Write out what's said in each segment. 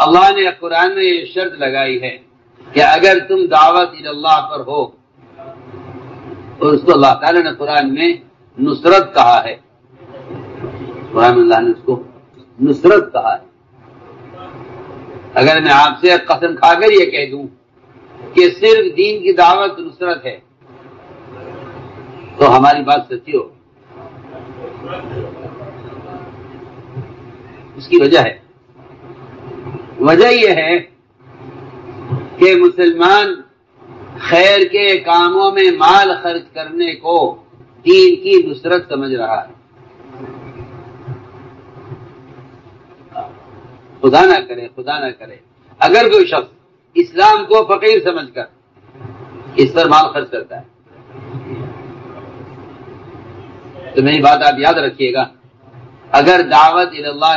اللہ نے قرآن میں یہ شرط لگائی ہے کہ اگر تم دعوت اللہ پر ہو، اور اس کو اللہ تعالیٰ نے قرآن میں نصرت کہا ہے، قرآن اللہ نے اس کو نصرت کہا ہے۔ اگر میں آپ سے قسم کھا کر یہ کہہ دوں کہ صرف دین کی دعوت نصرت ہے تو ہماری بات سچی ہو۔ اس کی وجہ یہ ہے کہ مسلمان خیر کے کاموں میں مال خرچ کرنے کو دین کی نصرت سمجھ رہا ہے۔ خدا نہ کرے اگر کوئی شخص اسلام کو فقیر سمجھ کر اس پر مال خرچ کرتا ہے تو میری بات آپ یاد رکھیے گا، اگر دعوت اللہ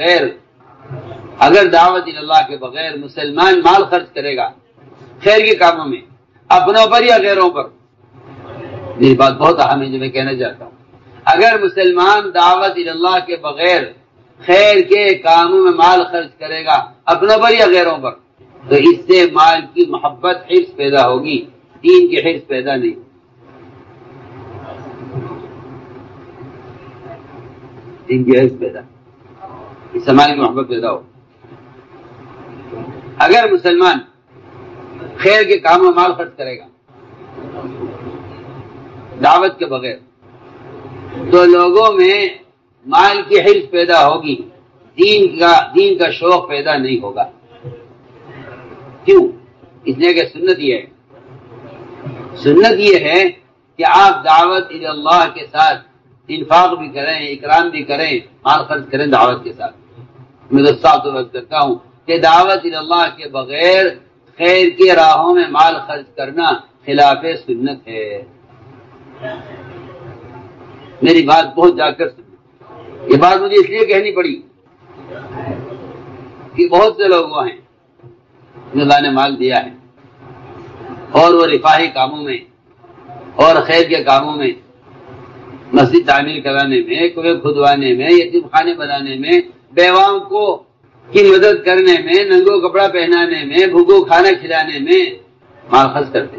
کے بغیر مسلمان مال خرچ کرے گا خیر کے کاموں میں، اپنوں پر یا غیروں پر، میری بات بہت اہم ہے جو میں کہنا چاہتا ہوں، اگر مسلمان دعوت اللہ کے بغیر خیر کے کاموں میں مال خرچ کرے گا اپنوں پر یا غیروں پر، تو اس سے مال کی محبت حرص پیدا ہوگی، دین کی حرص پیدا نہیں۔ دین کی حرص پیدا، اس سے مال کی محبت پیدا ہو۔ اگر مسلمان خیر کے کاموں میں مال خرچ کرے گا دعوت کے بغیر تو لوگوں میں مال کی حرص پیدا ہوگی، دین کا شوق پیدا نہیں ہوگا۔ کیوں؟ اس لیے کہ سنت یہ ہے کہ آپ دعوت اللہ کے ساتھ انفاق بھی کریں، اکرام بھی کریں، مال خرچ کریں دعوت کے ساتھ۔ میں تو صاف طور پر کرتا ہوں کہ دعوت اللہ کے بغیر خیر کی راہوں میں مال خرچ کرنا خلاف سنت ہے۔ میری بات بہت جا کر سنیں، یہ بات مجھے اس لیے کہنی پڑی کہ بہت سے لوگ وہ ہیں جو اللہ نے مال دیا ہے اور وہ رفاہی کاموں میں اور خیر کے کاموں میں، مسجد تعمیر کرانے میں، کنویں کھدوانے میں، یتیم خانے بنانے میں، بیواؤں کی مدد کرنے میں، ننگوں کپڑا پہنانے میں، بھوکوں کھانا کھلانے میں مال خرچ کرتے ہیں۔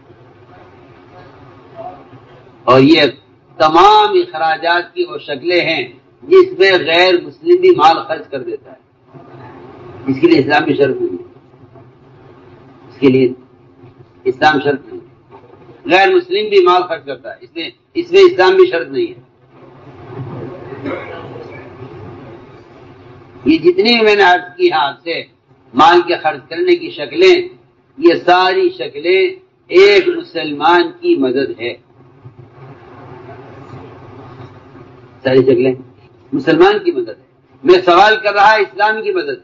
اور یہ تمام اخراجات کی وہ شکلیں ہیں جس میں غیر مسلم بھی مال خرچ کر دیتا ہے۔ اس کے لیے اسلام کی شرط نہیں ہے، اس کے لیے اسلام شرط نہیں ہے۔ غیر مسلم بھی مال خرچ کرتا ہے، اس میں اسلام بھی شرط نہیں ہے۔ یہ جتنی بھی میں نے عرض کی ہے آپ سے مال کے خرچ کرنے کی شکلیں، یہ ساری شکلیں ایک مسلمان کی مدد ہے۔ ساری شکلیں مسلمان کی مدد ہے۔ میں سوال کر رہا اسلام کی مدد،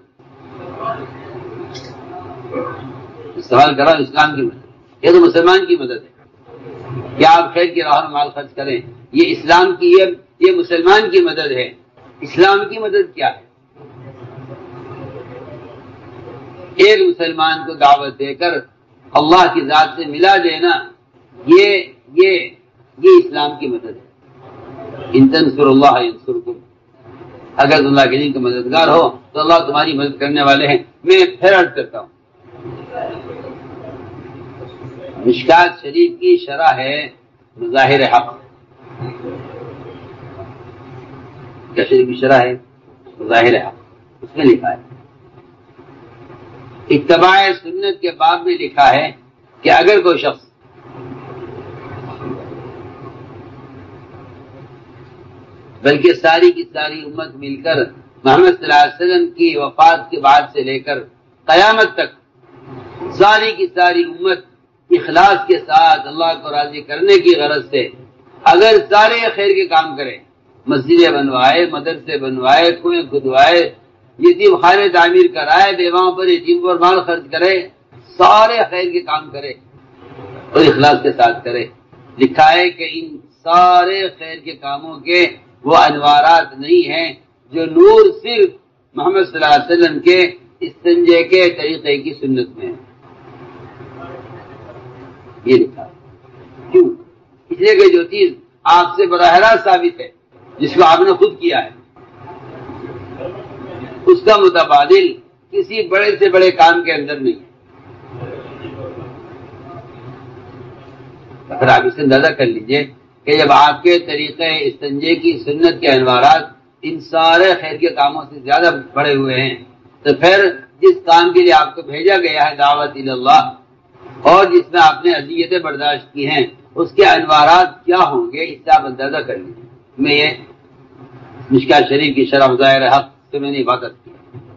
سوال کر رہا اسلام کی مدد، یہ تو مسلمان کی مدد ہے۔ کیا آپ خیر کی راہ میں مال خرچ کریں، یہ اسلام کی یہ مسلمان کی مدد ہے۔ اسلام کی مدد کیا ہے؟ ایک مسلمان کو دعوت دے کر اللہ کی ذات سے ملا دینا، یہ اسلام کی مدد ہے۔ ان تنصروا اللہ ینصرکم، اگر تم اللہ کے دین کا مددگار ہو تو اللہ تمہاری مدد کرنے والے ہیں۔ میں پھر عرض کرتا ہوں، مشکات شریف کی شرح ہے مظاہر حق، کیا شریف کی شرح ہے مظاہر حق، اس میں لکھا ہے اتباع سنت کے باب میں لکھا ہے کہ اگر کوئی شخص بلکہ ساری کی ساری امت مل کر محمد صلی اللہ علیہ وسلم کی وفات کے بعد سے لے کر قیامت تک ساری کی ساری امت اخلاص کے ساتھ اللہ کو راضی کرنے کی غرض سے اگر سارے خیر کے کام کرے، مسجدیں بنوائے، مدرسے بنوائے، کنویں کھدوائے، یتیم خانے تعمیر کرائے، بیواؤں پر یتیم پر مال خرچ کرے، سارے خیر کے کام کرے اور اخلاص کے ساتھ کرے، لکھا ہے کہ ان سارے خیر کے کاموں کے وہ انوارات نہیں ہیں جو نور صرف محمد صلی اللہ علیہ وسلم کے استنجے کے طریقے کی سنت میں ہے۔ یہ لکھا ہے۔ کیوں؟ اس لیے کہ جو چیز آپ سے براہ راست ثابت ہے، جس کو آپ نے خود کیا ہے، اس کا متبادل کسی بڑے سے بڑے کام کے اندر نہیں ہے۔ پھر آپ اس سے اندازہ کر لیجئے کہ جب آپ کے طریقے استنجے کی سنت کے انوارات ان سارے خیر کے کاموں سے زیادہ بڑے ہوئے ہیں، تو پھر جس کام کے لیے آپ کو بھیجا گیا ہے دعوت اللہ، اور جس میں آپ نے اذیتیں برداشت کی ہیں، اس کے انوارات کیا ہوں گے، اس سے آپ اندازہ کر لیجیے۔ میں یہ مشکات شریف کی شرح ظاہر حق سے میں نے عبادت کی،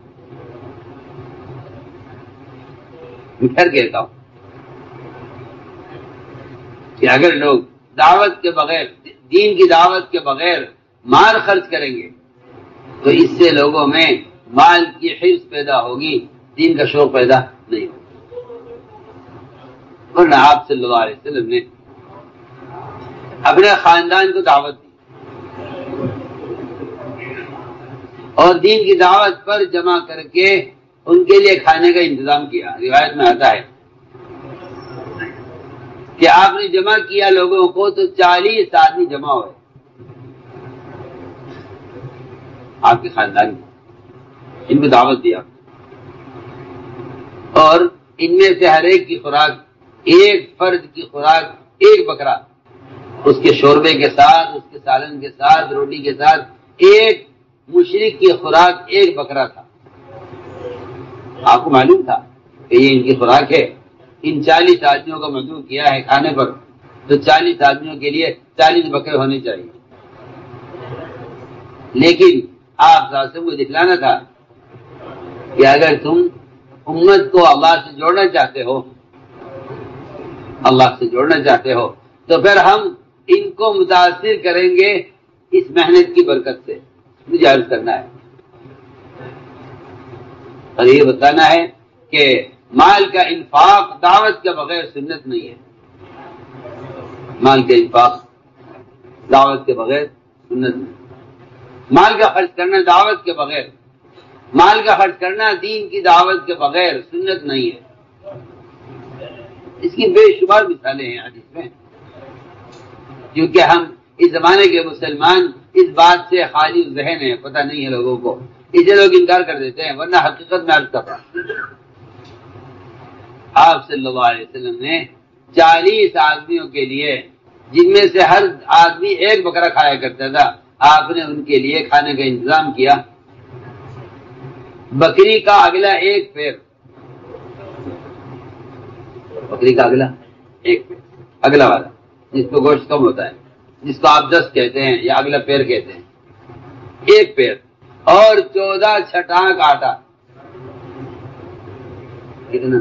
میں پھر کہتا ہوں کہ اگر لوگ دعوت کے بغیر، دین کی دعوت کے بغیر مال خرچ کریں گے تو اس سے لوگوں میں مال کی حرص پیدا ہوگی، دین کا شوق پیدا نہیں ہوگا۔ ورنہ آپ صلی اللہ علیہ وسلم نے اپنے خاندان کو دعوت دی اور دین کی دعوت پر جمع کر کے ان کے لیے کھانے کا انتظام کیا۔ روایت میں آتا ہے کہ آپ نے جمع کیا لوگوں کو تو 40 آدمی جمع ہوئے آپ کے خاندان میں، ان کو دعوت دیا اور ان میں سے ہر ایک کی خوراک، ایک فرد کی خوراک ایک بکرا، اس کے شوربے کے ساتھ، اس کے سالن کے ساتھ، روٹی کے ساتھ ایک مشرک کی خوراک ایک بکرا تھا۔ آپ کو معلوم تھا کہ یہ ان کی خوراک ہے، ان 40 آدمیوں کو مدعو کیا ہے کھانے پر، تو 40 آدمیوں کے لیے 40 بکرے ہونے چاہیے، لیکن آپ صاحب کو دکھلانا تھا کہ اگر تم امت کو اللہ سے جوڑنا چاہتے ہو، اللہ سے جوڑنا چاہتے ہو، تو پھر ہم ان کو متاثر کریں گے اس محنت کی برکت سے۔ مجھے عرض کرنا ہے اور یہ بتانا ہے کہ مال کا انفاق دعوت کے بغیر سنت نہیں ہے۔ مال کا انفاق دعوت کے بغیر سنت نہیں، مال کا خرچ کرنا دعوت کے بغیر، مال کا خرچ کرنا دین کی دعوت کے بغیر سنت نہیں ہے۔ اس کی بے شمار مثالیں ہیں حدیث میں، کیونکہ ہم اس زمانے کے مسلمان اس بات سے خالی ذہن ہیں، پتہ نہیں ہے لوگوں کو، اسے لوگ انکار کر دیتے ہیں، ورنہ حقیقت میں عرض کرتا آپ صلی اللہ علیہ وسلم نے 40 آدمیوں کے لیے، جن میں سے ہر آدمی ایک بکرا کھایا کرتا تھا، آپ نے ان کے لیے کھانے کا انتظام کیا۔ بکری کا اگلا ایک پیر، بکری کا اگلا ایک پیر، اگلا والا جس کو گوشت کم ہوتا ہے، جس کو آپ دست کہتے ہیں یا اگلا پیر کہتے ہیں، ایک پیر اور 14 چھٹانک آٹا۔ کتنا؟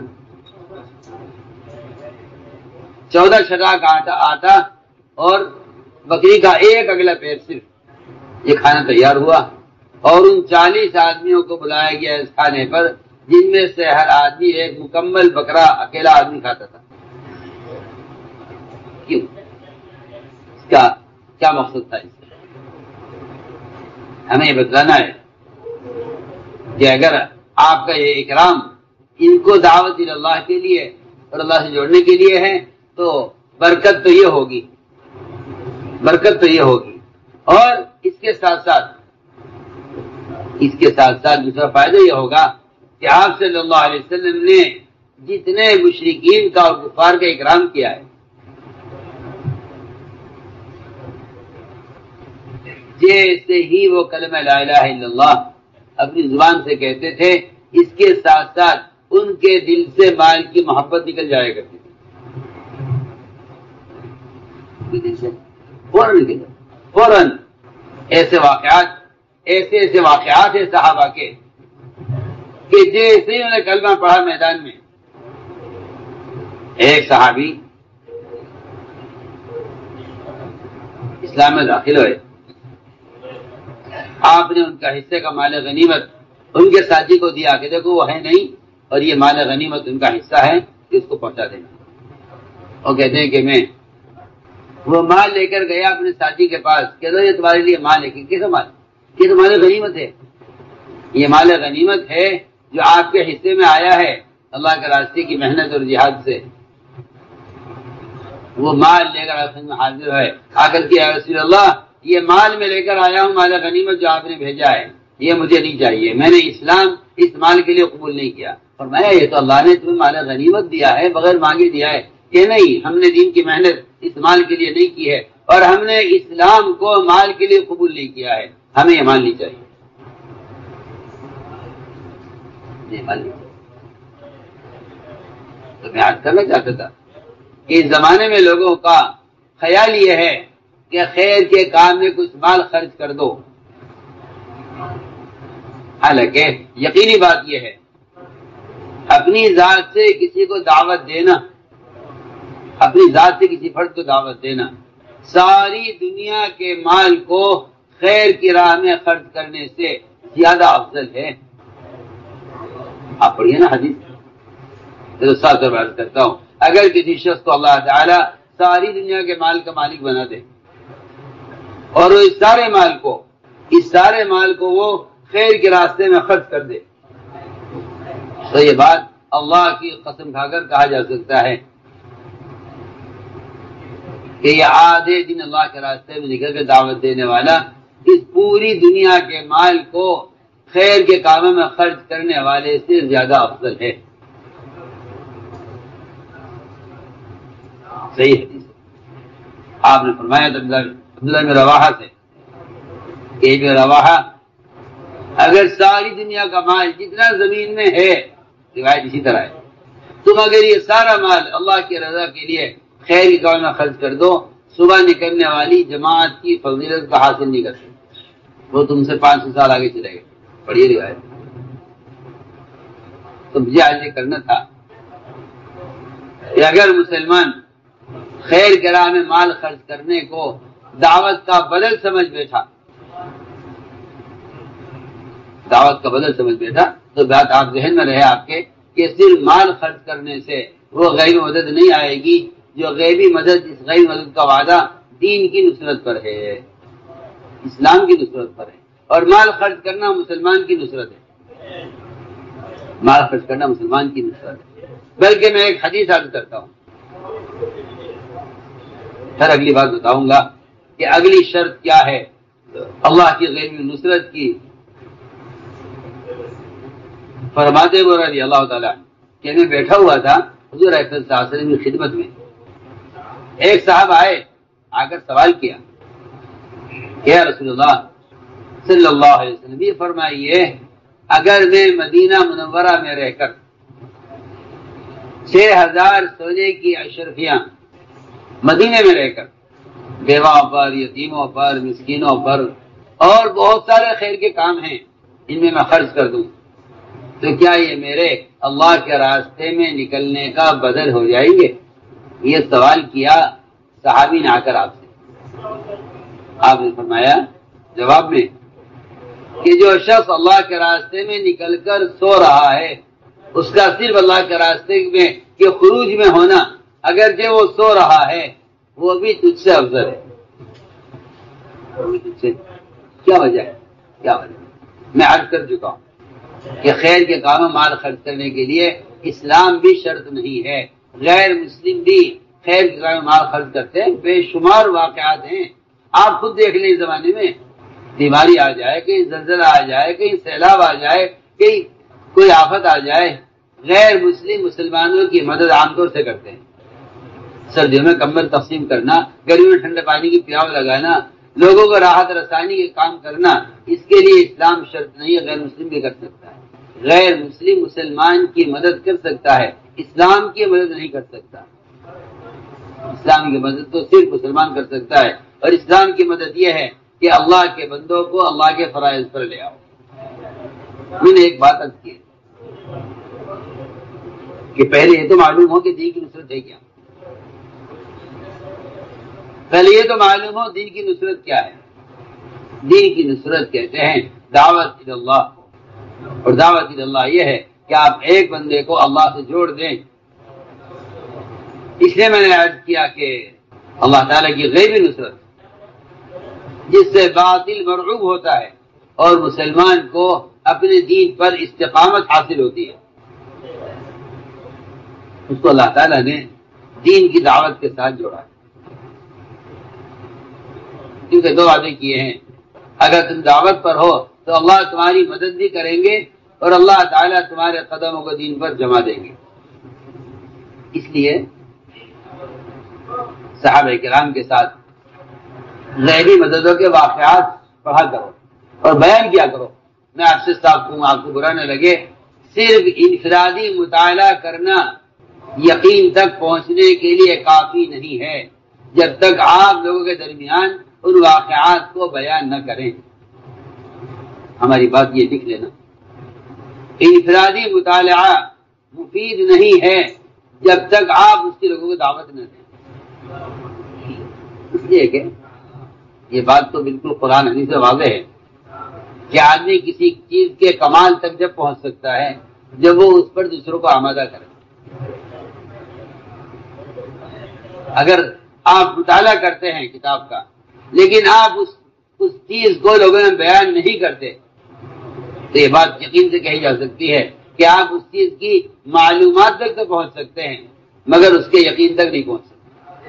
14 چھٹانک آٹا اور بکری کا ایک اگلا پیر صرف، یہ کھانا تیار ہوا اور ان 40 آدمیوں کو بلایا گیا اس کھانے پر، جن میں سے ہر آدمی ایک مکمل بکرا اکیلا آدمی کھاتا تھا۔ کیوں؟ اس کا کیا مقصد تھا؟ اس سے ہمیں یہ بتلانا ہے کہ اگر آپ کا یہ اکرام ان کو دعوت اللہ کے لیے اور اللہ سے جوڑنے کے لیے ہے تو برکت تو یہ ہوگی، برکت تو یہ ہوگی، اور اس کے ساتھ ساتھ دوسرا فائدہ یہ ہوگا کہ آپ صلی اللہ علیہ وسلم نے جتنے مشرکین کا اور کفار کا اکرام کیا ہے، جیسے ہی وہ کلمہ لا الہ الا اللہ اپنی زبان سے کہتے تھے، اس کے ساتھ ساتھ ان کے دل سے مال کی محبت نکل جایا کرتی تھی، دل سے فوراً نکل جائے، فوراً۔ ایسے واقعات ہیں صحابہ کے کہ جیسے ہی انہوں نے کلمہ پڑھا میدان میں، ایک صحابی اسلام میں داخل ہوئے، آپ نے ان کا حصے کا مال غنیمت ان کے ساتھی کو دیا کہ دیکھو وہ ہے نہیں اور یہ مال غنیمت ان کا حصہ ہے، اس کو پہنچا دینا۔ اور کہتے ہیں کہ میں وہ مال لے کر گیا اپنے ساتھی کے پاس کہ یہ تمہارے لیے مال ہے۔ کیسا مال؟ یہ تو مال غنیمت ہے، یہ مال غنیمت ہے جو آپ کے حصے میں آیا ہے اللہ کے راستے کی محنت اور جہاد سے۔ وہ مال لے کر آپ میں حاضر ہے، آ کر کے رسول اللہ یہ مال میں لے کر آیا ہوں، مال غنیمت جو آپ نے بھیجا ہے، یہ مجھے نہیں چاہیے، میں نے اسلام اس مال کے لیے قبول نہیں کیا۔ فرمایا یہ تو اللہ نے تمہیں مال غنیمت دیا ہے، بغیر مانگے دیا ہے، کہ نہیں ہم نے دین کی محنت اس مال کے لیے نہیں کی ہے، اور ہم نے اسلام کو مال کے لیے قبول نہیں کیا ہے، ہمیں یہ مال نہیں چاہیے، یہ مال نہیں چاہیے۔ تو میں آج کرنا چاہتا تھا کہ اس زمانے میں لوگوں کا خیال یہ ہے کہ خیر کے کام میں کچھ مال خرچ کر دو، حالانکہ یقینی بات یہ ہے اپنی ذات سے کسی کو دعوت دینا، اپنی ذات سے کسی فرد کو دعوت دینا ساری دنیا کے مال کو خیر کی راہ میں خرچ کرنے سے زیادہ افضل ہے۔ آپ پڑھیے نا حدیث، ساتھ بات کرتا ہوں، اگر کسی شخص کو اللہ تعالی ساری دنیا کے مال کا مالک بنا دے اور وہ اس سارے مال کو وہ خیر کے راستے میں خرچ کر دے، تو یہ بات اللہ کی قسم کھا کر کہا جا سکتا ہے کہ یہ آدھے دن اللہ کے راستے میں نکل کے دعوت دینے والا اس پوری دنیا کے مال کو خیر کے کاموں میں خرچ کرنے والے سے زیادہ افضل ہے۔ صحیح حدیث ہے۔ آپ نے فرمایا عبداللہ میں رواحہ سے کہ جو رواحہ اگر ساری دنیا کا مال جتنا زمین میں ہے، روایت اسی طرح ہے، تم اگر یہ سارا مال اللہ کی رضا کے لیے خیر کی کام میں خرچ کر دو، صبح نکلنے والی جماعت کی فضیلت کا حاصل نہیں کر سکتے، وہ تم سے 500 سال آگے چلے گئے۔ پڑھیے روایت۔ تو مجھے آج یہ کرنا تھا کہ اگر مسلمان خیر کے راہ میں مال خرچ کرنے کو دعوت کا بدل سمجھ بیٹھا تو بات آپ ذہن میں رہے آپ کے کہ صرف مال خرچ کرنے سے وہ غیبی مدد نہیں آئے گی، جو غیبی مدد، اس غیبی مدد کا وعدہ دین کی نصرت پر ہے، اسلام کی نصرت پر ہے، اور مال خرچ کرنا مسلمان کی نصرت ہے، مال خرچ کرنا مسلمان کی نصرت ہے۔ بلکہ میں ایک حدیث عرض کرتا ہوں، پھر اگلی بات بتاؤں گا کہ اگلی شرط کیا ہے اللہ کی غیبی نصرت کی۔ فرماتے ہوئے رضی اللہ تعالیٰ کہ میں بیٹھا ہوا تھا حضور اکرم صلی اللہ علیہ وسلم کی خدمت میں، ایک صاحب آئے، آ کر سوال کیا کہ یا رسول اللہ صلی اللہ علیہ وسلم یہ فرمائیے اگر میں مدینہ منورہ میں رہ کر 6000 سونے کی اشرفیاں مدینے میں رہ کر بیواں پر، یتیموں پر، مسکینوں پر اور بہت سارے خیر کے کام ہیں ان میں خرچ کر دوں تو کیا یہ میرے اللہ کے راستے میں نکلنے کا بدل ہو جائیں گے؟ یہ سوال کیا صحابی نے آ کر آپ سے۔ آپ نے فرمایا جواب میں کہ جو شخص اللہ کے راستے میں نکل کر سو رہا ہے اس کا صرف اللہ کے راستے میں کہ خروج میں ہونا، اگرچہ وہ سو رہا ہے وہ بھی تجھ سے افضل ہے۔ کیا وجہ ہے؟ میں عرض کر چکا ہوں کہ خیر کے کاموں مال خرچ کرنے کے لیے اسلام بھی شرط نہیں ہے، غیر مسلم بھی خیر کے کاموں مال خرچ کرتے ہیں، بے شمار واقعات ہیں۔ آپ خود دیکھ لیں، اس زمانے میں بیماری آ جائے، کہیں زلزلہ آ جائے، کہیں سیلاب آ جائے، کہیں کوئی آفت آ جائے، غیر مسلم مسلمانوں کی مدد عام طور سے کرتے ہیں۔ سردیوں میں کمبل تقسیم کرنا، گرمی میں ٹھنڈے پانی کی پیاس لگانا، لوگوں کو راحت رسانی کے کام کرنا، اس کے لیے اسلام شرط نہیں ہے، غیر مسلم بھی کر سکتا ہے۔ غیر مسلم مسلمان کی مدد کر سکتا ہے، اسلام کی مدد نہیں کر سکتا۔ اسلام کی مدد تو صرف مسلمان کر سکتا ہے، اور اسلام کی مدد یہ ہے کہ اللہ کے بندوں کو اللہ کے فرائض پر لے آؤ۔ میں نے ایک بات عرض کی کہ پہلے یہ تو معلوم ہو کہ دین کی نصرت ہے کیا، پہلے یہ تو معلوم ہو دین کی نصرت کیا ہے۔ دین کی نصرت کہتے ہیں دعوت اللہ، اور دعوت اللہ یہ ہے کہ آپ ایک بندے کو اللہ سے جوڑ دیں۔ اس لیے میں نے عرض کیا کہ اللہ تعالیٰ کی غیبی نصرت جس سے باطل مرعوب ہوتا ہے اور مسلمان کو اپنے دین پر استقامت حاصل ہوتی ہے، اس کو اللہ تعالیٰ نے دین کی دعوت کے ساتھ جوڑا ہے، کیونکہ 2 وعدے کیے ہیں، اگر تم دعوت پر ہو تو اللہ تمہاری مدد بھی کریں گے اور اللہ تعالیٰ تمہارے قدموں کو دین پر جما دیں گے۔ اس لیے صحابہ کرام کے ساتھ غیبی مددوں کے واقعات پڑھا کرو اور بیان کیا کرو۔ میں آپ سے صاف کہوں، آپ کو برا نہ لگے، صرف انفرادی مطالعہ کرنا یقین تک پہنچنے کے لیے کافی نہیں ہے جب تک آپ لوگوں کے درمیان ان واقعات کو بیان نہ کریں۔ ہماری بات یہ لکھ لینا، انفرادی مطالعہ مفید نہیں ہے جب تک آپ اس کے لوگوں کو دعوت نہ دیں۔ اس لیے کہ یہ بات تو بالکل قرآن حدیث سے واضح ہے کہ آدمی کسی چیز کے کمال تک جب پہنچ سکتا ہے جب وہ اس پر دوسروں کو آمادہ کرے۔ اگر آپ مطالعہ کرتے ہیں کتاب کا لیکن آپ اس چیز کو لوگوں میں بیان نہیں کرتے تو یہ بات یقین سے کہی جا سکتی ہے کہ آپ اس چیز کی معلومات تک تو پہنچ سکتے ہیں مگر اس کے یقین تک نہیں پہنچ سکتے۔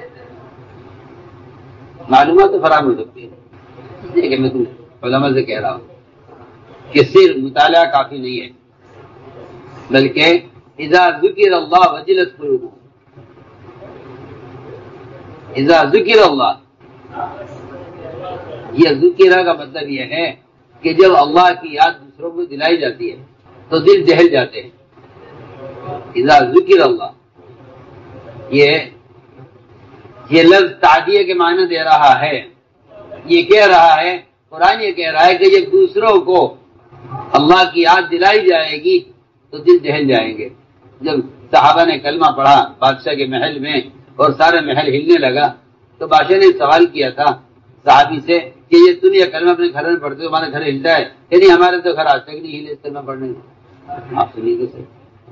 معلومات تو فراہم ہو سکتی ہے، اس لیے کہ میں تم علماء سے کہہ رہا ہوں کہ صرف مطالعہ کافی نہیں ہے بلکہ اذا ذکر اللہ وجلت قلوبہم، اذا ذکر اللہ، یہ ذکرہ کا مطلب یہ ہے کہ جب اللہ کی یاد دوسروں کو دلائی جاتی ہے تو دل دہل جاتے ہیں۔ اذا ذکر اللہ، یہ لفظ تعدیہ کے معنی دے رہا ہے، یہ کہہ رہا ہے، قرآن یہ کہہ رہا ہے کہ جب دوسروں کو اللہ کی یاد دلائی جائے گی تو دل دہل جائیں گے۔ جب صحابہ نے کلمہ پڑھا بادشاہ کے محل میں اور سارا محل ہلنے لگا تو بادشاہ نے سوال کیا تھا صحابی سے کہ یہ تم یہ کلمہ اپنے گھر میں پڑھتے ہو، ہمارا گھر ہلتا ہے؟ کہ نہیں، ہمارے تو گھر آج تک نہیں ہلے اس کلمہ پڑھنے میں۔ آپ سنیے تو صحیح،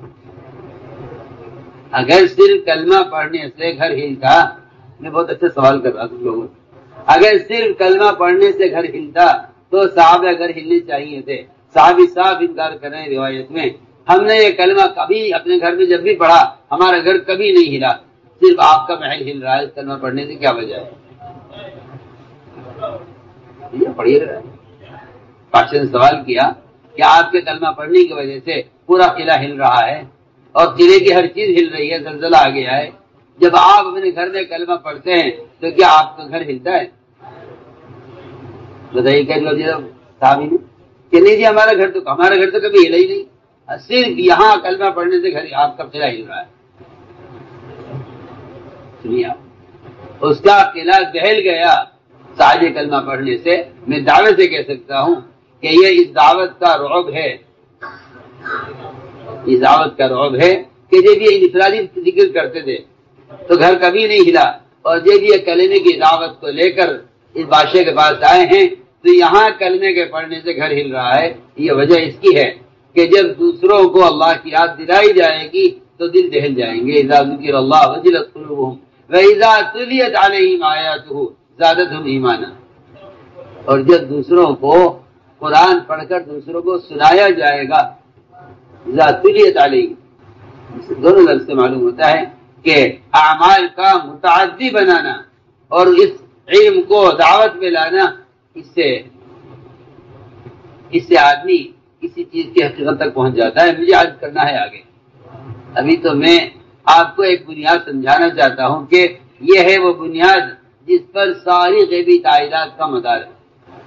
اگر صرف کلمہ پڑھنے سے گھر ہلتا، میں بہت اچھا سوال کر رہا تم لوگوں، اگر صرف کلمہ پڑھنے سے گھر ہلتا تو صحابہ گھر ہلنے چاہیے تھے۔ صحابی صاحب انکار کر رہے ہیں روایت میں، ہم نے یہ کلمہ کبھی اپنے گھر میں جب بھی پڑھا ہمارا گھر کبھی نہیں ہلا، صرف آپ کا محل ہل رہا ہے، اس کلمہ پڑھنے سے کیا وجہ ہے؟ پڑھیے رہا ہے۔ بادشاہ نے سوال کیا کہ آپ کے کلمہ پڑھنے کی وجہ سے پورا قلعہ ہل رہا ہے اور قلعے کی ہر چیز ہل رہی ہے، زلزلہ آ گیا ہے، جب آپ اپنے گھر میں کلمہ پڑھتے ہیں تو کیا آپ کا گھر ہلتا ہے؟ بتائیے کیا جواب دیا صحابی نے کہ نہیں جی ہمارا گھر تو کبھی ہلا ہی نہیں، صرف یہاں کلمہ پڑھنے سے گھر آپ کا قلعہ ہل رہا ہے۔ سنیے آپ، اس کا قلعہ دہل گیا ساجے کلمہ پڑھنے سے۔ میں دعوے سے کہہ سکتا ہوں کہ یہ اس دعوت کا رعب ہے، اس دعوت کا رعب ہے کہ جب یہ انفرادی ذکر کرتے تھے تو گھر کبھی نہیں ہلا، اور جب یہ کلمے کی دعوت کو لے کر اس بادشاہ کے پاس آئے ہیں تو یہاں کلمے کے پڑھنے سے گھر ہل رہا ہے۔ یہ وجہ اس کی ہے کہ جب دوسروں کو اللہ کی یاد دلائی جائے گی تو دل دہل جائیں گے۔ اذا ذکر اللہ وجلت قلوبہم واذا تلیت علیہم آیاتہ زادتہم ایمانا، اور جب دوسروں کو قرآن پڑھ کر دوسروں کو سنایا جائے گا، اذا تلیت علیہم، دونوں لفظ سے معلوم ہوتا ہے کہ اعمال کا متعدی بنانا اور اس علم کو دعوت میں لانا، اس سے آدمی کسی چیز کی حقیقت تک پہنچ جاتا ہے۔ مجھے آج کرنا ہے آگے، ابھی تو میں آپ کو ایک بنیاد سمجھانا چاہتا ہوں کہ یہ ہے وہ بنیاد جس پر ساری غیبی تائیدات کا مدار ہے۔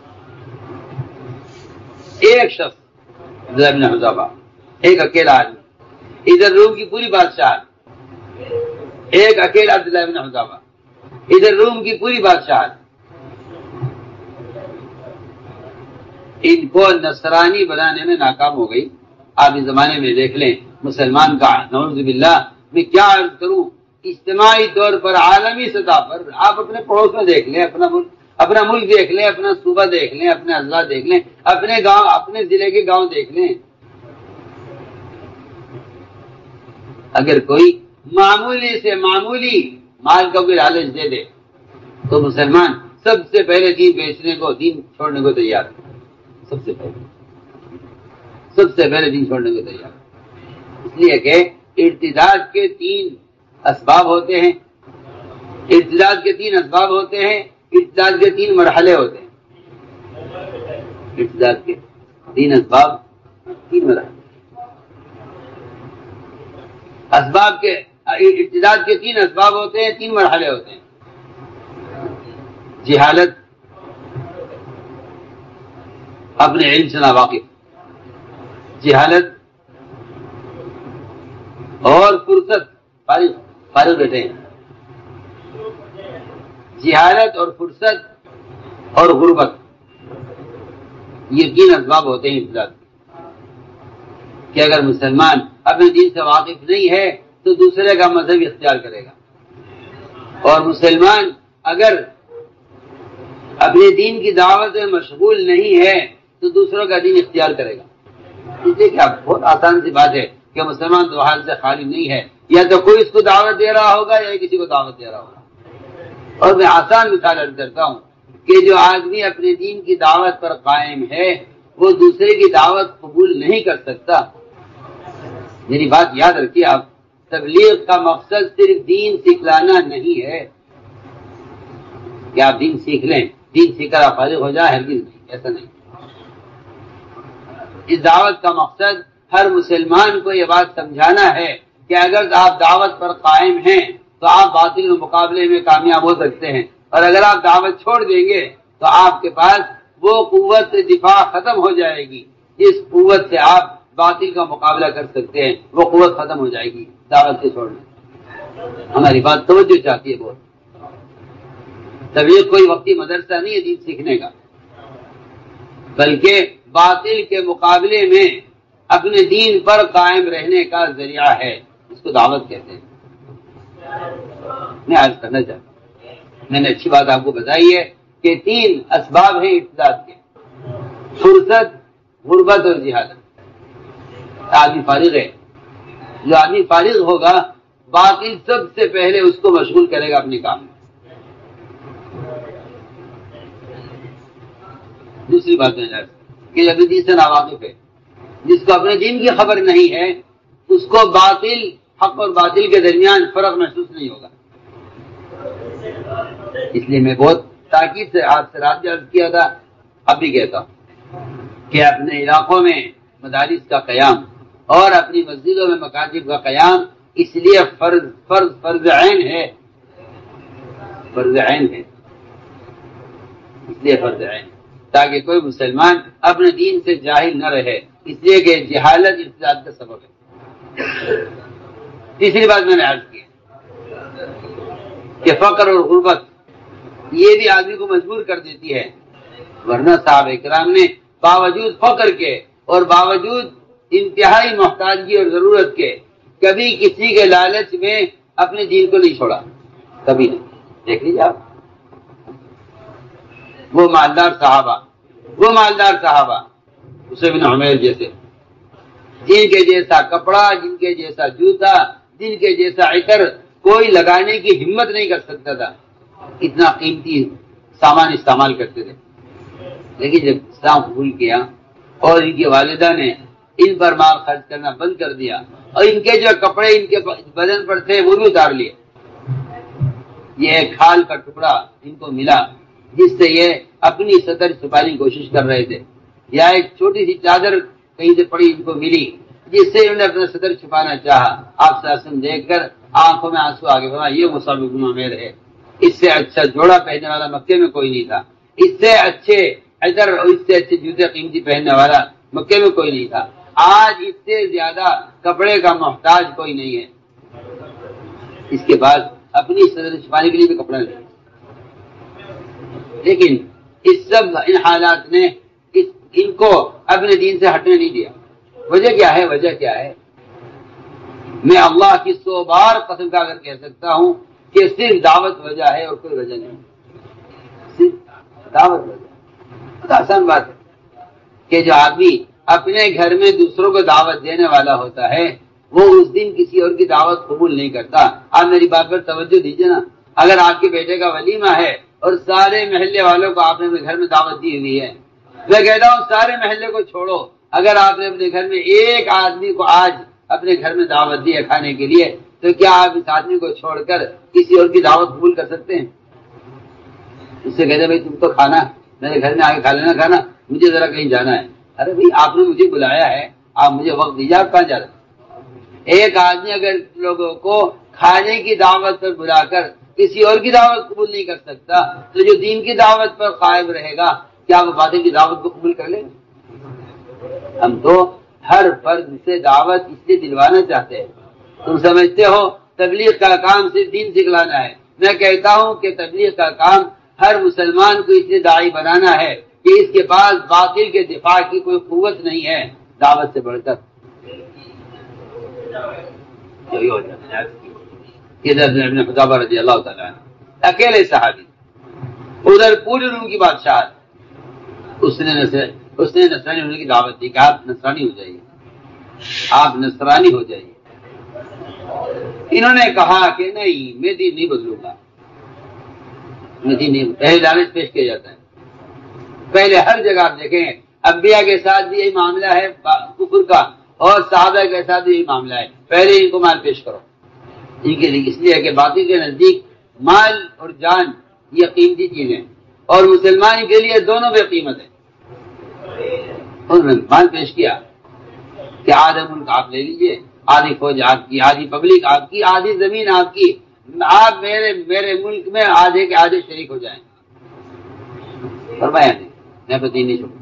ایک شخص عبداللہ بن حذافہ، ایک اکیلا آدمی، ادھر روم کی پوری بادشاہ، ایک اکیلا عبداللہ بن حذافہ، ادھر روم کی پوری بادشاہ، ان کو نصرانی بنانے میں ناکام ہو گئی۔ آپ اس زمانے میں دیکھ لیں مسلمان کا نعوذ باللہ، میں کیا عرض کروں، اجتماعی طور پر عالمی سطح پر آپ اپنے پڑوس میں دیکھ لیں، اپنا ملک دیکھ لیں، اپنا صوبہ دیکھ لیں، اپنے اضلاع دیکھ لیں، اپنے گاؤں، اپنے ضلع کے گاؤں دیکھ لیں، اگر کوئی معمولی سے معمولی مال کا کوئی لالچ دے دے تو مسلمان سب سے پہلے دین بیچنے کو، دین چھوڑنے کو تیار ہے۔ سب سے پہلے دین چھوڑنے کو تیار، اس لیے کہ ارتداد کے تین اسباب ہوتے ہیں، ارتداد کے تین اسباب ہوتے ہیں، ارتداد کے تین مرحلے ہوتے ہیں۔ ارتداد کے تین اسباب، تین مرحلے، اسباب کے ارتداد کے تین اسباب ہوتے ہیں، تین مرحلے ہوتے ہیں: جہالت، اپنے علم سے ناواقف، جہالت اور فرصت، فارغ بیٹھے ہیں، جہالت اور فرصت اور غربت، یہ تین اسباب ہوتے ہیں ارتداد کہ اگر مسلمان اپنے دین سے واقف نہیں ہے تو دوسرے کا مذہب اختیار کرے گا، اور مسلمان اگر اپنے دین کی دعوت میں مشغول نہیں ہے تو دوسروں کا دین اختیار کرے گا۔ اس لیے کیا بہت آسان سی بات ہے کہ مسلمان دو حال سے خالی نہیں ہے، یا تو کوئی اس کو دعوت دے رہا ہوگا یا کسی کو دعوت دے رہا ہوگا۔ اور میں آسان مثال عرض کرتا ہوں کہ جو آدمی اپنے دین کی دعوت پر قائم ہے وہ دوسرے کی دعوت قبول نہیں کر سکتا۔ میری بات یاد رکھیے آپ، تبلیغ کا مقصد صرف دین سکھلانا نہیں ہے کہ آپ دین سیکھ لیں، دین سیکھ کر آپ فارغ ہو جائیں، ہرگز نہیں، ایسا نہیں۔ اس دعوت کا مقصد ہر مسلمان کو یہ بات سمجھانا ہے کہ اگر آپ دعوت پر قائم ہیں تو آپ باطل کے مقابلے میں کامیاب ہو سکتے ہیں، اور اگر آپ دعوت چھوڑ دیں گے تو آپ کے پاس وہ قوت دفاع ختم ہو جائے گی جس قوت سے آپ باطل کا مقابلہ کر سکتے ہیں، وہ قوت ختم ہو جائے گی دعوت سے چھوڑنے۔ ہماری بات توجہ چاہتی ہے بہت۔ تبلیغ کوئی وقتی مدرسہ نہیں ہے دین سیکھنے کا، بلکہ باطل کے مقابلے میں اپنے دین پر قائم رہنے کا ذریعہ ہے، اس کو دعوت کہتے ہیں۔ میں عرض کرنا چاہتا ہوں، میں نے اچھی بات آپ کو بتائی ہے کہ تین اسباب ہیں ارتداد کے: فرصت، غربت اور جہالت۔ آدمی فارغ ہے، جو آدمی فارغ ہوگا باطل سب سے پہلے اس کو مشغول کرے گا اپنے کام میں۔ دوسری بات میں کہ اپنے دین سے ناواقف ہے، جس کو اپنے دین کی خبر نہیں ہے، اس کو باطل، حق اور باطل کے درمیان فرق محسوس نہیں ہوگا۔ اس لیے میں بہت تاکید سے آج سے رات عرض کیا تھا، اب بھی کہتا ہوں کہ اپنے علاقوں میں مدارس کا قیام اور اپنی مسجدوں میں مکاتب کا قیام اس لیے فرض عین ہے، فرض عین ہے، اس لیے فرض عین، تاکہ کوئی مسلمان اپنے دین سے جاہل نہ رہے، اس لیے کہ جہالت ارتداد کا سبب ہے۔ تیسری بات میں نے عرض کی کہ فقر اور غربت یہ بھی آدمی کو مجبور کر دیتی ہے، ورنہ صحابہ کرام نے باوجود فقر کے اور باوجود انتہائی محتاجی اور ضرورت کے کبھی کسی کے لالچ میں اپنے دین کو نہیں چھوڑا، کبھی نہیں۔ دیکھ لیجیے آپ، وہ مالدار صحابہ اسے بن عمیر جیسے، جن کے جیسا کپڑا، جن کے جیسا جوتا، جن کے جیسا عطر کوئی لگانے کی ہمت نہیں کر سکتا تھا، اتنا قیمتی سامان استعمال کرتے تھے۔ لیکن جب اسلام قبول کیا اور ان کی والدہ نے ان پر مال خرچ کرنا بند کر دیا اور ان کے جو کپڑے ان کے بدن پر تھے وہ بھی اتار لیے، یہ ایک کھال کا ٹکڑا ان کو ملا جس سے یہ اپنی سطر چھپانے کی کوشش کر رہے تھے، یا ایک چھوٹی سی چادر کہیں سے پڑی ان کو ملی جس سے انہوں نے اپنا سطر چھپانا چاہا۔ آپ صلی اللہ علیہ وسلم دیکھ کر آنکھوں میں آنسو آگے بڑھا، یہ مصعب بن عمیر ہے، اس سے اچھا جوڑا پہننے والا مکے میں کوئی نہیں تھا، اس سے اچھے عطر اور اس سے اچھے جوتے قیمتی پہننے والا مکے میں کوئی نہیں تھا، آج اس سے زیادہ کپڑے کا محتاج کوئی نہیں ہے۔ اس کے بعد اپنی سطر چھپانے کے لیے بھی کپڑا نہیں، لیکن اس سب ان حالات نے ان کو اپنے دین سے ہٹنے نہیں دیا۔ وجہ کیا ہے؟ میں اللہ کی 100 بار قسم کھا کر کہہ سکتا ہوں کہ صرف دعوت وجہ ہے اور کوئی وجہ نہیں، صرف دعوت وجہ۔ بہت آسان بات ہے کہ جو آدمی اپنے گھر میں دوسروں کو دعوت دینے والا ہوتا ہے وہ اس دن کسی اور کی دعوت قبول نہیں کرتا۔ آپ میری بات پر توجہ دیجیے نا، اگر آپ کے بیٹے کا ولیمہ ہے اور سارے محلے والوں کو آپ نے اپنے گھر میں دعوت دی ہوئی ہے، میں کہتا ہوں سارے محلے کو چھوڑو، اگر آپ نے اپنے گھر میں ایک آدمی کو آج اپنے گھر میں دعوت دی ہے کھانے کے لیے، تو کیا آپ اس آدمی کو چھوڑ کر کسی اور کی دعوت قبول کر سکتے ہیں؟ اس سے کہتے ہیں بھائی تم تو کھانا میرے گھر میں آ کے کھا لینا کھانا، مجھے ذرا کہیں جانا ہے، ارے بھائی آپ نے مجھے بلایا ہے، آپ مجھے وقت دیجیے، آپ کہاں جا رہے ہیں؟ ایک آدمی اگر لوگوں کو کھانے کی دعوت پر بلا کر کسی اور کی دعوت قبول نہیں کر سکتا تو جو دین کی دعوت پر قائم رہے گا کیا وہ باطل کی دعوت کو قبول کر لے گا؟ ہم تو ہر فرد سے دعوت اس لیے دلوانا چاہتے ہیں۔ تم سمجھتے ہو تبلیغ کا کام صرف دین سکھلانا ہے، میں کہتا ہوں کہ تبلیغ کا کام ہر مسلمان کو اس لیے داعی بنانا ہے کہ اس کے پاس باطل کے دفاع کی کوئی قوت نہیں ہے دعوت سے بڑھ کر۔ ادھر ابن حذافہ رضی اللہ تعالیٰ عنہ اکیلے صحابی، ادھر پوری روم کی بادشاہت، اس نے نصرانی ہونے کی دعوت دی کہ آپ نصرانی ہو جائیے، آپ نصرانی ہو جائیے۔ انہوں نے کہا کہ نہیں، میں دین نہیں بدلوں گا، میں دین نہیں، پہلے دانش پیش کیا جاتا ہے۔ پہلے ہر جگہ آپ دیکھیں انبیاء کے ساتھ بھی یہی معاملہ ہے کفر کا، اور صحابہ کے ساتھ بھی یہی معاملہ ہے، پہلے ان کو مال پیش کرو۔ ان کے لیے اس لیے کہ باطل کے نزدیک مال اور جان یہ قیمتی چیزیں، اور مسلمان کے لیے دونوں بے قیمت ہیں۔ انہوں نے مال پیش کیا کہ آدھا ملک آپ لے لیجئے، آدھی فوج آپ کی، آدھی پبلک آپ کی، آدھی زمین آپ کی، آپ میرے ملک میں آدھے کے آدھے شریک ہو جائیں۔ فرمایا نہیں، میں تو دین نہیں چھوڑوں۔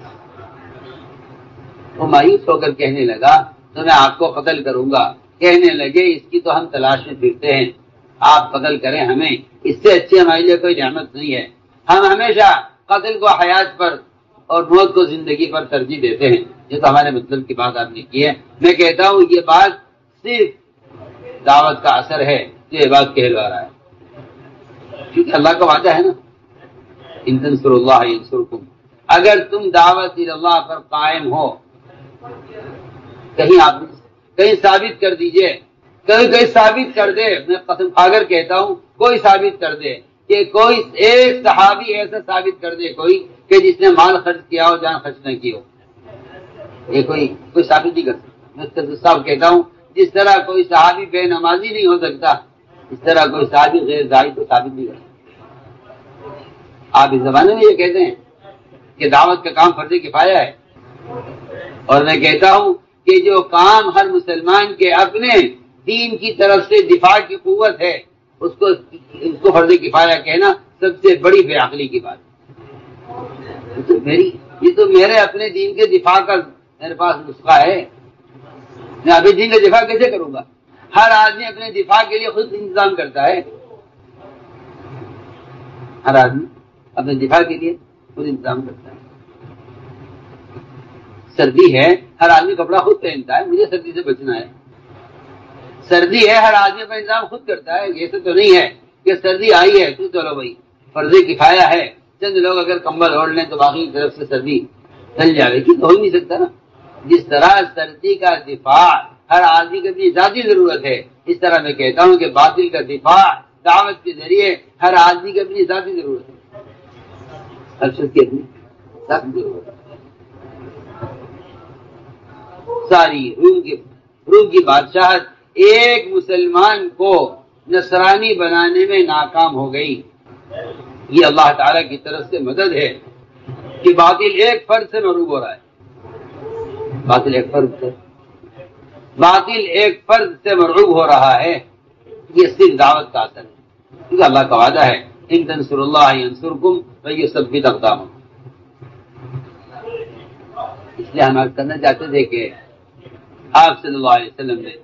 وہ مایوس ہو کر کہنے لگا تو میں آپ کو قتل کروں گا۔ کہنے لگے اس کی تو ہم تلاش میں پھرتے ہیں، آپ قتل کریں ہمیں، اس سے اچھی ہمارے لیے کوئی نعمت نہیں ہے۔ ہم ہمیشہ قتل کو حیات پر اور موت کو زندگی پر ترجیح دیتے ہیں۔ یہ تو ہمارے مطلب کی بات آپ نے کی ہے۔ میں کہتا ہوں یہ بات صرف دعوت کا اثر ہے جو یہ بات کہلوا رہا ہے، کیونکہ اللہ کا وعدہ ہے نا، ان تنصروا اللہ ینصرکم۔ اگر تم دعوت اللہ پر قائم ہو، کہیں ثابت کر دیجئے، کہیں ثابت کر دے، میں قسم کھا کر کہتا ہوں کوئی ثابت کر دے کہ کوئی ایک صحابی ایسا ثابت کر دے کوئی کہ جس نے مال خرچ کیا ہو جان خرچ نہ کی ہو، یہ کوئی ثابت نہیں کر سکتا۔ میں صاحب کہتا ہوں جس طرح کوئی صحابی بے نمازی نہیں ہو سکتا، اس طرح کوئی صحابی غیر داعی کو ثابت نہیں کر سکتا۔ آپ اس زمانے میں یہ کہتے ہیں کہ دعوت کا کام فرض کفایہ ہے، اور میں کہتا ہوں کہ جو کام ہر مسلمان کے اپنے دین کی طرف سے دفاع کی قوت ہے اس کو فرض کفایہ کہنا سب سے بڑی بے عقلی کی بات ہے۔ یہ تو میرے اپنے دین کے دفاع کا میرے پاس نسخہ ہے، میں اپنے دین کا دفاع کیسے کروں گا؟ ہر آدمی اپنے دفاع کے لیے خود انتظام کرتا ہے، ہر آدمی اپنے دفاع کے لیے خود انتظام کرتا ہے۔ سردی ہے، ہر آدمی کپڑا خود پہنتا ہے، مجھے سردی سے بچنا ہے۔ سردی ہے، ہر آدمی اپنا انتظام خود کرتا ہے۔ ایسا تو نہیں ہے کہ سردی آئی ہے تو چلو بھائی فرض کفایہ ہے، چند لوگ اگر کمبل اوڑھ لیں تو باقی کی طرف سے سردی چل جائے گی، تو ہو ہی نہیں سکتا نا۔ جس طرح سردی کا دفاع ہر آدمی کی اپنی ذاتی ضرورت ہے، اس طرح میں کہتا ہوں کہ باطل کا دفاع دعوت کے ذریعے ہر آدمی کی اپنی ذاتی ضرورت ہے، ہر شخص کی اپنی ذاتی ضرورت ہے۔ ساری روم کی بادشاہت ایک مسلمان کو نصرانی بنانے میں ناکام ہو گئی۔ یہ اللہ تعالیٰ کی طرف سے مدد ہے کہ باطل ایک فرد سے مغلوب ہو رہا ہے، باطل ایک فرد سے مرعوب ہو رہا ہے۔ یہ صرف دعوت کا اثر ہے، کیونکہ اللہ کا وعدہ ہے ان تنصروا اللہ ینصرکم ویثبت اقدامکم۔ اس لیے ہم عرض کرنا چاہتے تھے کہ آپ صلی اللہ علیہ وسلم نے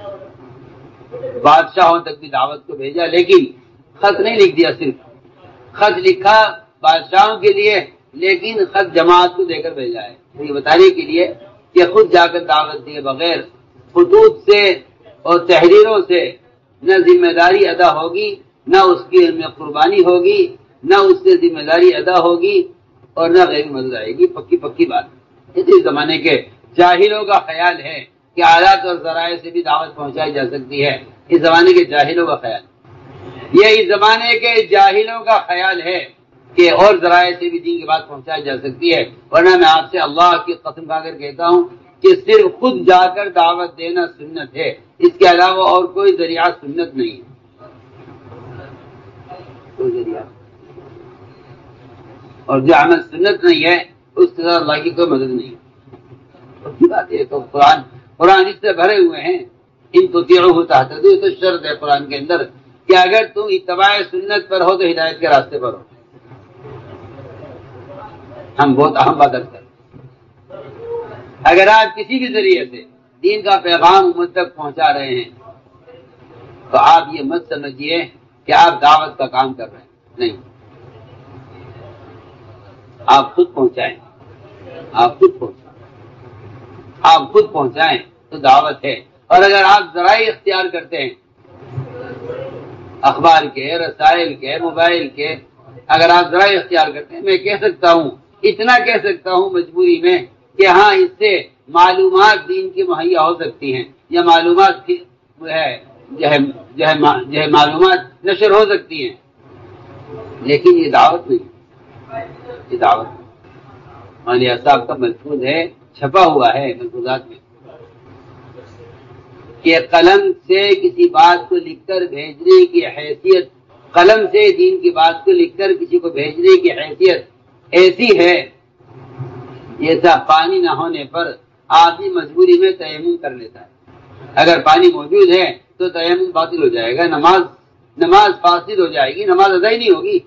بادشاہوں تک بھی دعوت کو بھیجا، لیکن خط نہیں لکھ دیا، صرف خط لکھا بادشاہوں کے لیے، لیکن خط جماعت کو دے کر بھیجا ہے، یہ بتانے کے لیے کہ خود جا کر دعوت دیے بغیر خطوط سے اور تحریروں سے نہ ذمہ داری ادا ہوگی، نہ اس کی میں قربانی ہوگی، نہ اس سے ذمہ داری ادا ہوگی، اور نہ غیر مدد آئے گی۔ پکی بات۔ اس زمانے کے جاہلوں کا خیال ہے کہ آلات اور ذرائع سے بھی دعوت پہنچائی جا سکتی ہے، اس زمانے کے جاہلوں کا خیال، یہ اس زمانے کے جاہلوں کا خیال ہے کہ اور ذرائع سے بھی دین کی بات پہنچائی جا سکتی ہے، ورنہ میں آپ سے اللہ کی قسم کھا کر کہتا ہوں کہ صرف خود جا کر دعوت دینا سنت ہے، اس کے علاوہ اور کوئی ذریعہ سنت نہیں ہے، کوئی ذریعہ۔ اور جو عمل سنت نہیں ہے اس کے ساتھ اللہ کی کوئی مدد نہیں ہے۔ تو قرآن اس سے بھرے ہوئے ہیں، ان تطیعوہ تہتدوا، تو شرط ہے قرآن کے اندر کہ اگر تم اتباع سنت پر ہو تو ہدایت کے راستے پر ہو۔ ہم بہت اہم بات کرتے ہیں، اگر آپ کسی بھی ذریعے سے دین کا پیغام امت تک پہنچا رہے ہیں تو آپ یہ مت سمجھیے کہ آپ دعوت کا کام کر رہے ہیں، نہیں، آپ خود پہنچائیں، آپ خود پہنچائیں تو دعوت ہے۔ اور اگر آپ ذرائع اختیار کرتے ہیں، اخبار کے، رسائل کے، موبائل کے، اگر آپ ذرائع اختیار کرتے ہیں، میں کہہ سکتا ہوں، اتنا کہہ سکتا ہوں مجبوری میں کہ ہاں اس سے معلومات دین کی مہیا ہو سکتی ہیں، یا معلومات کی جو ہے معلومات نشر ہو سکتی ہیں، لیکن یہ دعوت نہیں، یہ دعوت نہیں۔ مولانا صاحب کا ملفوظ ہے، چھپا ہوا ہے ملفوظات میں، کہ قلم سے کسی بات کو لکھ کر بھیجنے کی حیثیت، قلم سے دین کی بات کو لکھ کر کسی کو بھیجنے کی حیثیت ایسی ہے جیسا پانی نہ ہونے پر آدمی مجبوری میں تیمم کر لیتا ہے۔ اگر پانی موجود ہے تو تیمم باطل ہو جائے گا، نماز فاسد ہو جائے گی، نماز ادا ہی نہیں ہوگی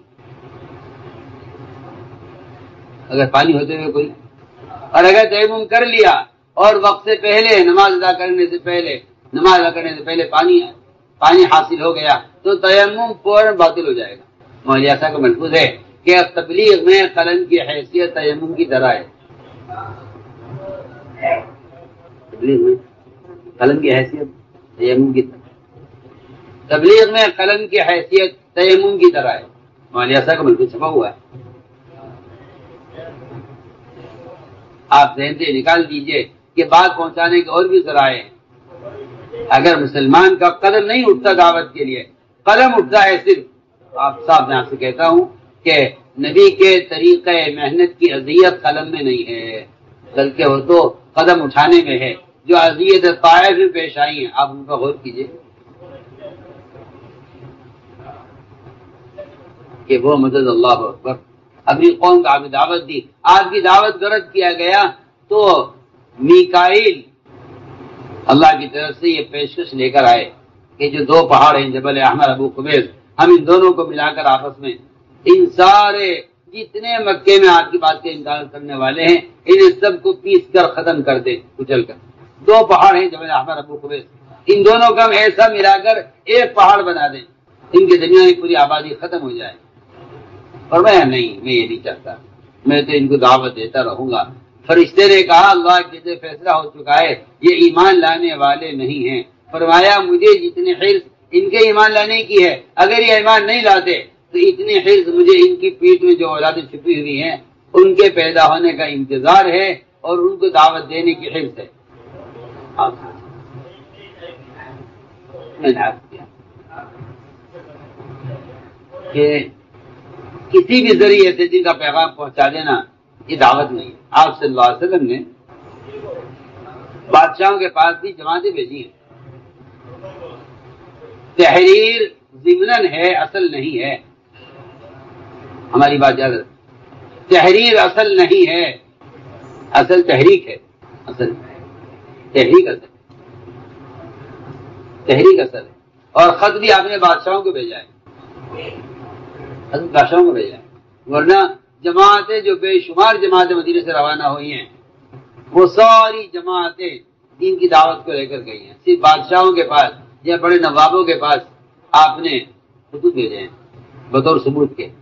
اگر پانی ہوتے ہوئے کوئی۔ اور اگر تیمم کر لیا اور وقت سے پہلے، نماز ادا کرنے سے پہلے پانی حاصل ہو گیا تو تیمم فوراً باطل ہو جائے گا۔ مولانا صاحب کا ملفوظ ہے کہ تبلیغ میں قلم کی حیثیت تیمم کی طرح ہے، تبلیغ میں قلم کی حیثیت تیمم کی طرح، تبلیغ میں قلم کی حیثیت تیمم کی طرح ہے۔ مولانا صاحب کا ملفوظ چھپا ہوا ہے، آپ ذہن سے نکال دیجئے کہ بات پہنچانے کے اور بھی ذرائع ہیں۔ اگر مسلمان کا قدم نہیں اٹھتا دعوت کے لیے، قلم اٹھتا ہے صرف، آپ صاحب میں آپ سے کہتا ہوں کہ نبی کے طریقہ محنت کی اذیت قلم میں نہیں ہے، بلکہ وہ تو قدم اٹھانے میں ہے۔ جو اذیت طائف میں پیش آئی ہیں آپ ان کا غور کیجئے کہ وہ مدد اللہ اکبر، اپنی قوم کا آپ دعوت دی، آپ کی دعوت گرد کیا گیا تو میکائیل اللہ کی طرف سے یہ پیشکش لے کر آئے کہ جو دو پہاڑ ہیں، جبل احمر، ابو قبیس، ہم ان دونوں کو ملا کر آپس میں ان سارے جتنے مکے میں آپ کی بات کا انکار کرنے والے ہیں انہیں سب کو پیس کر ختم کر دیں، کچل کر۔ دو پہاڑ ہیں، جبل احمر، ابو قبیس، ان دونوں کا ہم ایسا ملا کر ایک پہاڑ بنا دیں، ان کے درمیان کی پوری آبادی ختم ہو جائے۔ اور میں نہیں، میں یہ نہیں چاہتا، میں تو ان کو دعوت دیتا رہوں گا۔ فرشتے نے کہا اللہ کے فیصلہ ہو چکا ہے، یہ ایمان لانے والے نہیں ہیں۔ فرمایا مجھے جتنی حرص ان کے ایمان لانے کی ہے، اگر یہ ایمان نہیں لاتے تو اتنی حرص مجھے ان کی پیٹ میں جو اولادیں چھپی ہوئی ہیں ان کے پیدا ہونے کا انتظار ہے اور ان کو دعوت دینے کی حرص ہے۔ میں نے عرض کیا کہ کسی بھی ذریعے سے جن کا پیغام پہنچا دینا یہ دعوت نہیں ہے۔ آپ صلی اللہ علیہ وسلم نے بادشاہوں کے پاس بھی جماعتیں بھیجی ہیں۔ تحریر ضمناً ہے، اصل نہیں ہے، ہماری بات یاد رکھیں، تحریر اصل نہیں ہے، اصل تحریک ہے، اصل تحریک اصل ہے۔ اور خط بھی آپ نے بادشاہوں کو بھیجا ہے، بادشاہوں کو بھیجا ہے، ورنہ جماعتیں جو بے شمار جماعتیں مدینے سے روانہ ہوئی ہیں وہ ساری جماعتیں دین کی دعوت کو لے کر گئی ہیں۔ صرف بادشاہوں کے پاس یا بڑے نوابوں کے پاس آپ نے خطوط بھیجے ہیں بطور ثبوت کے۔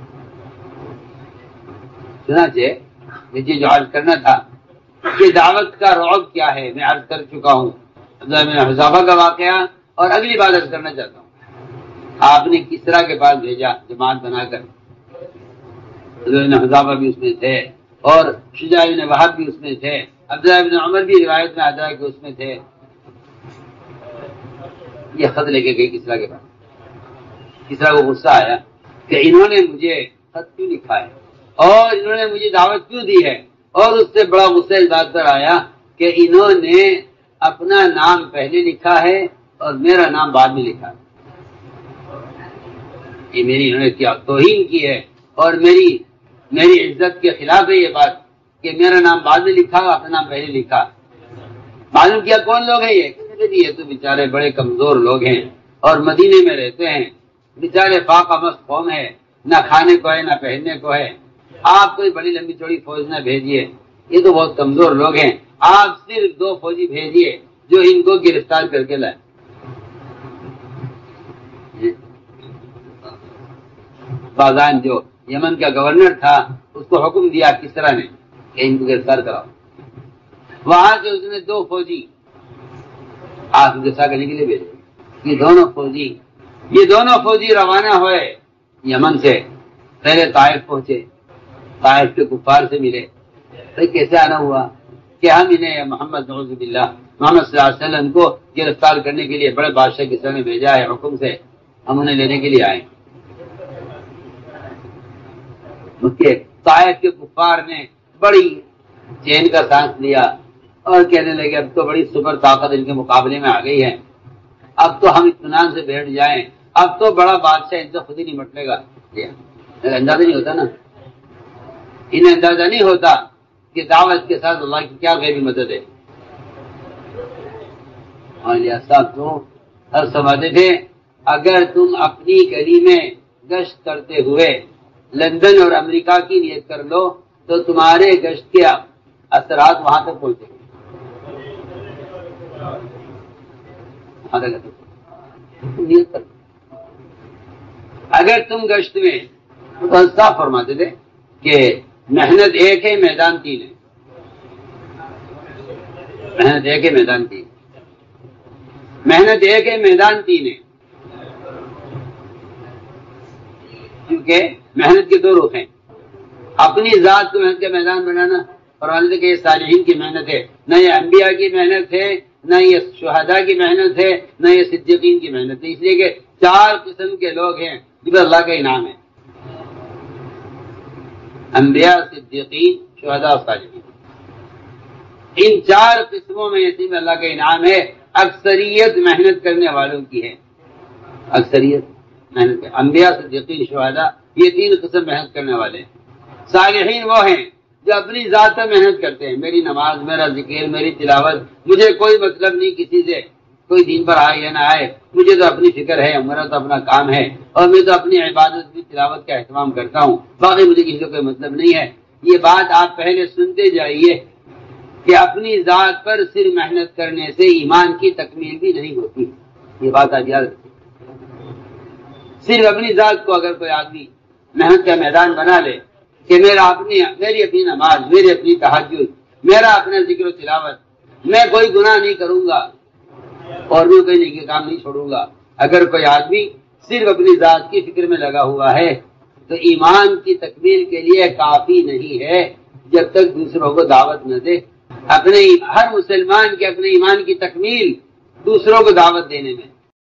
چنانچہ مجھے جو عرض کرنا تھا کہ دعوت کا رعب کیا ہے میں عرض کر چکا ہوں، حذافہ کا واقعہ، اور اگلی بات عرض کرنا چاہتا ہوں۔ آپ نے کسرا کے پاس بھیجا جماعت بنا کر، حذافہ بھی اس میں تھے اور شجاع بن وہب بھی اس میں تھے، عبداللہ بن عمر بھی روایت میں آتا ہے کہ اس میں تھے۔ یہ خط لے کے گئی کسرا کے پاس، کسرا کو غصہ آیا کہ انہوں نے مجھے خط کیوں لکھا ہے اور انہوں نے مجھے دعوت کیوں دی ہے، اور اس سے بڑا غصہ اس بات پر آیا کہ انہوں نے اپنا نام پہلے لکھا ہے اور میرا نام بعد میں لکھا ہے۔ یہ میری انہوں نے کیا توہین کی ہے اور میری عزت کے خلاف ہے یہ بات کہ میرا نام بعد میں لکھا اپنا نام پہلے لکھا. معلوم کیا کون لوگ ہیں یہ تو بیچارے بڑے کمزور لوگ ہیں اور مدینے میں رہتے ہیں، بیچارے فاقہ مست قوم ہے، نہ کھانے کو ہے نہ پہننے کو ہے. آپ کوئی بڑی لمبی چوڑی فوج نہ بھیجیے، یہ تو بہت کمزور لوگ ہیں. آپ صرف 2 فوجی بھیجیے جو ان کو گرفتار کر کے لائے. بازان جو یمن کا گورنر تھا اس کو حکم دیا کسرا نے کہ ان کو گرفتار کراؤ. وہاں سے اس نے 2 فوجی آپ گرفتار کرنے کے لیے بھیجے. یہ دونوں فوجی روانہ ہوئے یمن سے. پہلے طائف پہنچے، طائف کے کفار سے ملے. کیسے آنا ہوا کہ ہم انہیں محمد نعوذ باللہ محمد صلی اللہ علیہ وسلم کو گرفتار کرنے کے لیے بڑے بادشاہ کسرا نے بھیجا ہے حکم سے، ہم انہیں لینے کے لیے آئے. طائف کے کفار نے بڑی چین کا سانس لیا اور کہنے لگے اب تو بڑی سپر طاقت ان کے مقابلے میں آ گئی ہے، اب تو ہم اطمینان سے بیٹھ جائیں، اب تو بڑا بادشاہ ان سے خود ہی نمٹ لے گا. اندازہ نہیں ہوتا نا، انہیں اندازہ نہیں ہوتا کہ دعوت کے ساتھ اللہ کی کیا غیبی مدد ہے. صاحب تو ہر سمجھتے تھے اگر تم اپنی گلی میں گشت کرتے ہوئے لندن اور امریکہ کی نیت کر لو تو تمہارے گشت کے اثرات وہاں تک پہنچیں گے. نیت کر اگر تم گشت میں تو صاف فرماتے تھے کہ محنت ایک ہے میدان 3 ہے. محنت ایک ہے میدان 3، محنت ایک ہے میدان 3 ہے. کیونکہ محنت کے 2 رخ ہیں. اپنی ذات کو محنت کا میدان بنانا فرماتے کہ یہ صالحین کی محنت ہے، نہ یہ انبیاء کی محنت ہے، نہ یہ شہداء کی محنت ہے، نہ یہ صدیقین کی محنت ہے. اس لیے کہ 4 قسم کے لوگ ہیں جن پر اللہ کا انعام ہے، انبیاء، صدیقین، شہداء اور صالحین. ان 4 قسموں میں اسی میں اللہ کا انعام ہے. اکثریت محنت کرنے والوں کی ہے، اکثریت محنت. انبیاء، صدیقین، شہداء یہ 3 قسم محنت کرنے والے ہیں. صالحین وہ ہیں جو اپنی ذات پر محنت کرتے ہیں. میری نماز، میرا ذکر، میری تلاوت، مجھے کوئی مطلب نہیں کسی سے کوئی دین پر آئے یا نہ آئے، مجھے تو اپنی فکر ہے، میرا تو اپنا کام ہے اور میں تو اپنی عبادت کی تلاوت کا اہتمام کرتا ہوں، باقی مجھے کسی کو کوئی مطلب نہیں ہے. یہ بات آپ پہلے سنتے جائیے کہ اپنی ذات پر صرف محنت کرنے سے ایمان کی تکمیل بھی نہیں ہوتی. یہ بات آپ یاد رکھیں. صرف اپنی ذات کو اگر کوئی آدمی محنت کا میدان بنا لے کہ میری اپنی نماز، میری اپنی تہجد، میرا اپنا ذکر و تلاوت، میں کوئی گناہ نہیں کروں گا اور میں کوئی نیکی کام نہیں چھوڑوں گا. اگر کوئی آدمی صرف اپنی ذات کی فکر میں لگا ہوا ہے تو ایمان کی تکمیل کے لیے کافی نہیں ہے جب تک دوسروں کو دعوت نہ دے. ہر مسلمان کے اپنے ایمان کی تکمیل دوسروں کو دعوت دینے میں